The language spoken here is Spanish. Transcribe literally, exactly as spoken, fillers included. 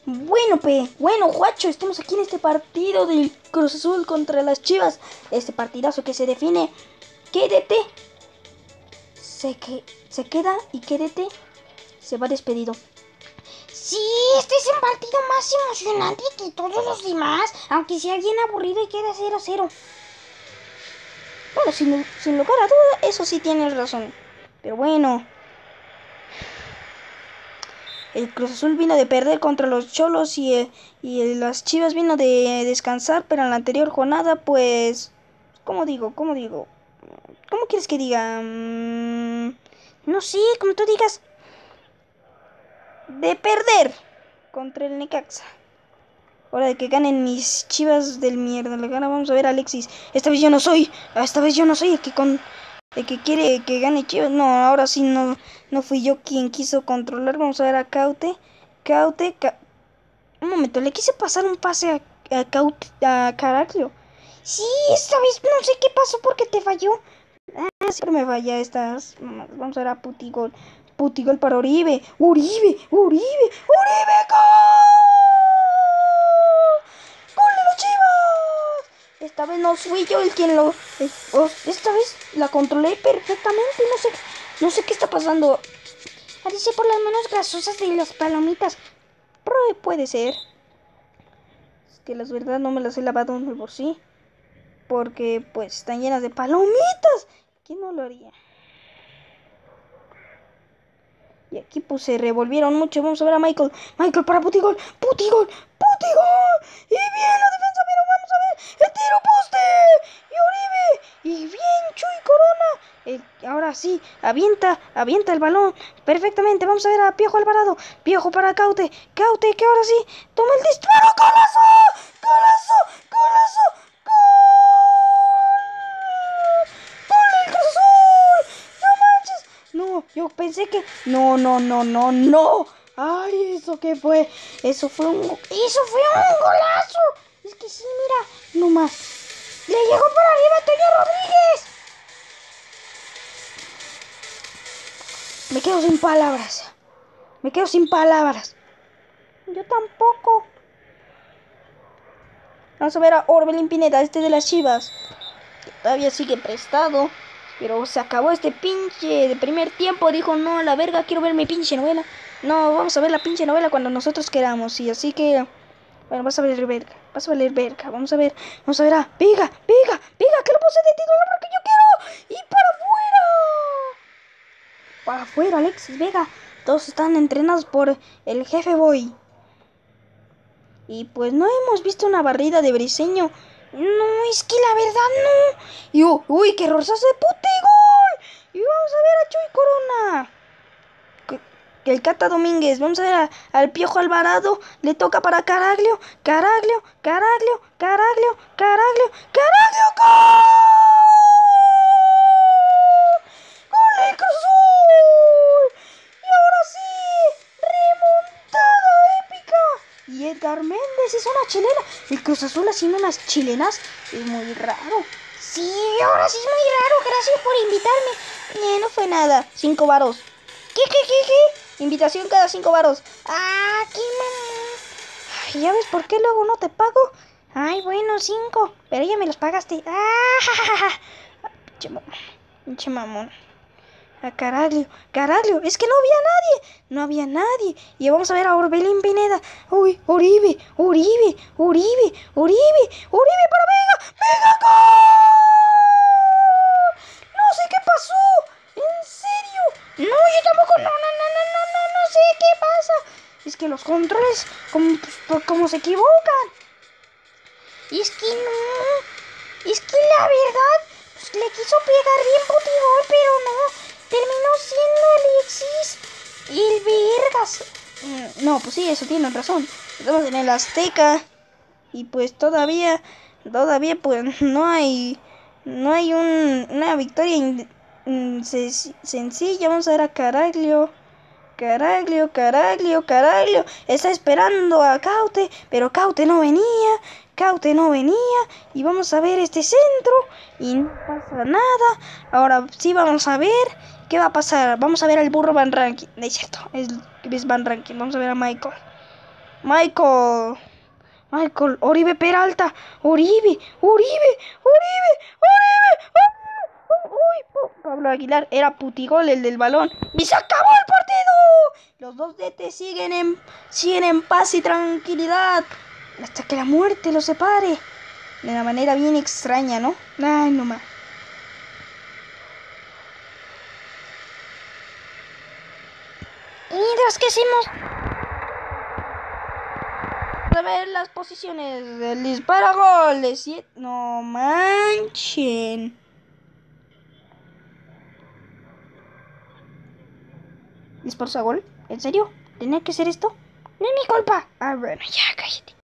Bueno, pe, bueno, guacho, estamos aquí en este partido del Cruz Azul contra las Chivas. Este partidazo que se define. Quédate. Se, que, se queda y quédate. Se va despedido. Sí, este es un partido más emocionante que todos los demás, aunque sea bien aburrido y queda cero cero. Bueno, sin, sin lugar a duda, eso sí tienes razón. Pero bueno. El Cruz Azul vino de perder contra los Cholos y, eh, y las Chivas vino de descansar, pero en la anterior jornada, pues... ¿Cómo digo? ¿Cómo digo? ¿Cómo quieres que diga? Mm, no sé, como tú digas. De perder contra el Necaxa. Hora de que ganen mis Chivas del mierda. Le gana, vamos a ver a Alexis. Esta vez yo no soy. Esta vez yo no soy el que con... El que quiere que gane Chivas. No, ahora sí no, no fui yo quien quiso controlar. Vamos a ver a Caute. Caute. Ca... Un momento, le quise pasar un pase a, a Caute, a Caraglio. Sí, esta vez no sé qué pasó porque te falló. Ah, siempre me falla estas. Vamos a ver a Putigol. Putigol para Oribe. Uribe, Uribe, Uribe, ¡gol! ¡Gol de los Chivas! Esta vez no fui yo el quien lo... Esta vez la controlé perfectamente. No sé, no sé qué está pasando. Parece por las manos grasosas de las palomitas. Pero puede ser. Es que la verdad no me las he lavado en el bolsillo. Porque pues están llenas de palomitas. ¿Quién no lo haría? Y aquí pues se revolvieron mucho. Vamos a ver a Michael. Michael para Putigol. Putigol. Putigol. Y bien la defensa. Pero vamos a ver. El tiro poste. Y Oribe. Y bien Chuy Corona. El, ahora sí. Avienta. Avienta el balón. Perfectamente. Vamos a ver a Piojo Alvarado. Piojo para Caute. Caute que ahora sí. Toma el disparo. ¡Golazo! ¡Golazo! ¡Golazo! No, yo pensé que... No, no, no, no, no. Ay, ¿eso qué fue? Eso fue un... ¡Eso fue un golazo! Es que sí, mira. No más. ¡Le llegó por arriba a Toño Rodríguez! Me quedo sin palabras. Me quedo sin palabras. Yo tampoco. Vamos a ver a Orbelín Pineda, este de las Chivas. Que todavía sigue prestado. Pero se acabó este pinche de primer tiempo. Dijo, no, a la verga, quiero ver mi pinche novela. No, vamos a ver la pinche novela cuando nosotros queramos. Y así que... Bueno, vas a ver verga. Vas a ver verga. Vamos a ver. Vamos a ver a... Viga, Viga, Viga, que lo puse de titular porque yo quiero. Y para afuera. Para afuera, Alexis Vega. Todos están entrenados por el jefe Boy. Y pues no hemos visto una barrida de Briseño. No, es que la verdad no. Y uh, uy, qué error se hace Putigol. Y vamos a ver a Chuy Corona. Que el Cata Domínguez. Vamos a ver a, al Piojo Alvarado. Le toca para Caraglio. Caraglio, Caraglio, Caraglio, Caraglio, Caraglio. ¡Gol! ¡Gol del Cruz Azul! Y ahora sí, remontada épica. Y Edgar Méndez hizo una chilena. El Cruz Azul haciendo unas chilenas es muy raro. Sí, ahora sí es muy raro. Gracias por invitarme. Eh, no fue nada. Cinco varos. ¿Qué, qué, qué, qué? Invitación cada cinco varos. Ah, qué mamón. Ay, ¿ya ves por qué luego no te pago? Ay, bueno, cinco. Pero ya me los pagaste. Ah, pinche mamón. Pinche mamón. A Caraglio, Caraglio, es que no había nadie, no había nadie. Y vamos a ver a Orbelín Pineda. Uy, Uribe, Uribe, Uribe, Uribe, Uribe para Vega, Vega, ¡gol! No sé qué pasó, en serio. No, yo tampoco, no, no, no, no, no, no, no sé qué pasa. Es que los controles, como, pues, como se equivocan. Es que no, es que la verdad, pues le quiso pegar bien Putigol, pero no. Terminó siendo Alexis el vergas. No, pues sí, eso tienen razón. Estamos en el Azteca. Y pues todavía, todavía pues no hay, no hay un, una victoria in, in, sencilla. Vamos a ver a Caraglio. Caraglio, Caraglio, Caraglio. Está esperando a Caute, pero Caute no venía. Caute no venía. Y vamos a ver este centro. Y no pasa nada. Ahora sí vamos a ver qué va a pasar. Vamos a ver al burro Van Ranking. No es cierto, es, es Van Ranking. Vamos a ver a Michael. Michael. Michael. Oribe Peralta. Oribe. Oribe. Oribe. Oribe. Oribe. Uy, Pablo Aguilar. Era putigol el del balón. ¡Y se acabó el partido! Los dos D T siguen en, siguen en paz y tranquilidad. Hasta que la muerte los separe. De una manera bien extraña, ¿no? Ay, no más. Y mientras que hacemos... A ver las posiciones del dispara gol de siete. No manchen. ¿Disparos a gol? ¿En serio? ¿Tenía que ser esto? No es mi culpa. Ah, bueno, ya cállate.